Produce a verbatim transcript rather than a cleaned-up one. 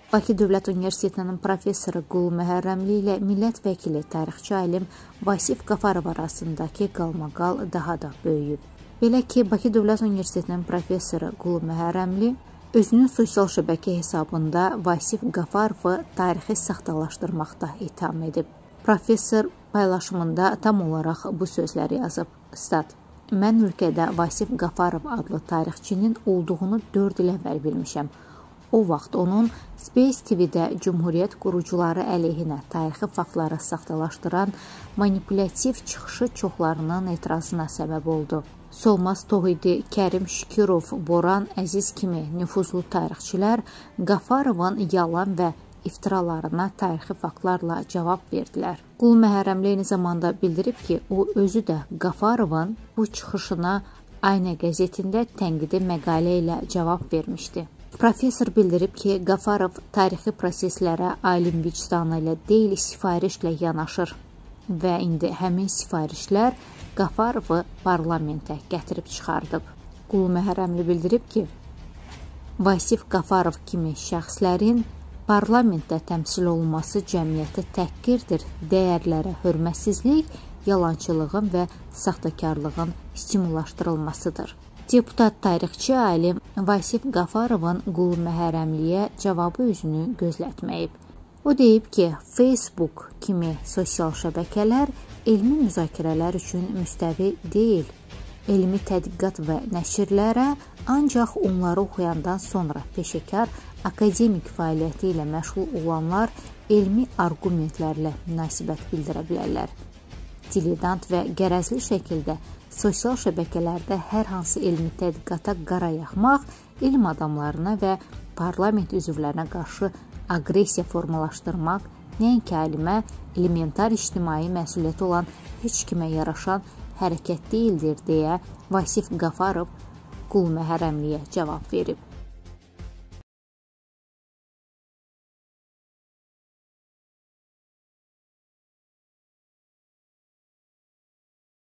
Bakı Dövlət Universitetinin professoru Qulu Məhərrəmli ilə millət vəkili, tarixçi alim Vasif Qafarov arasındakı qalmaqal daha da böyüyüb. Belə ki, Bakı Dövlət Universitetinin professoru Qulu Məhərrəmli özünün sosial şəbəkə hesabında Vasif Qafarovu tarixi saxtalaşdırmaqda itham edib. Professor paylaşımında tam olaraq bu sözləri yazıb. Stat: Mən ölkədə Vasif Qafarov adlı tarixçinin olduğunu dörd il əvvəl bilmişəm. O vaxt onun Space T V-də Cümhuriyyət qurucuları əleyhinə tarixi faktları saxtalaşdıran manipulativ çıxışı çoxlarının etirazına səbəb oldu. Solmaz Tohidi, Kərim Şükürov, Boran Əziz kimi nüfuzlu tarixçilər Qafarovun yalan və iftiralarına tarixi faktlarla cavab verdilər. Qulu Məhərrəmli eyni zamanda bildirib ki, o özü də Qafarovun bu çıxışına Aynə qəzetində tənqidi məqalə ilə cavab vermişdi. Professor bildirib ki, Qafarov tarixi proseslərə alim vicdanı ilə deyil, sifarişlə yanaşır və indi həmin sifarişlər Qafarovu parlamentə gətirib çıxardıb. Qulu Məhərrəmli bildirib ki, Vasif Qafarov kimi şəxslərin parlamentdə təmsil olunması cəmiyyətə təhqirdir, dəyərlərə hörmətsizlik, yalançılığın və saxtakarlığın stimullaşdırılmasıdır. Deputat tarixçi alim Vasif Qafarovun Qulu Məhərrəmliyə cavabı özünü gözlətməyib. O deyib ki, Facebook kimi sosial şəbəkələr elmi müzakirələr üçün müstəvi deyil. Elmi tədqiqat və nəşrlərə ancaq onları oxuyandan sonra peşəkar akademik fəaliyyəti ilə məşğul olanlar elmi arqumentlərlə münasibət bildirə bilərlər. Diledant və qərəzli şəkildə sosial şəbəkələrdə hər hansı elmi tədqiqata qara yaxmaq, elm adamlarına və parlament üzvlərinə qarşı aqressiya formalaşdırmaq nəinki alimə, elementar ictimai məsuliyyəti olan heç kimə yaraşan hərəkət deyildir deyə Vasif Qafarov Qulu Məhərrəmliyə cavab verib.